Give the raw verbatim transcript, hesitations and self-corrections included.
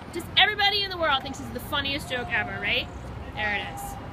just everybody in the world thinks this is the funniest joke ever, right? There it is.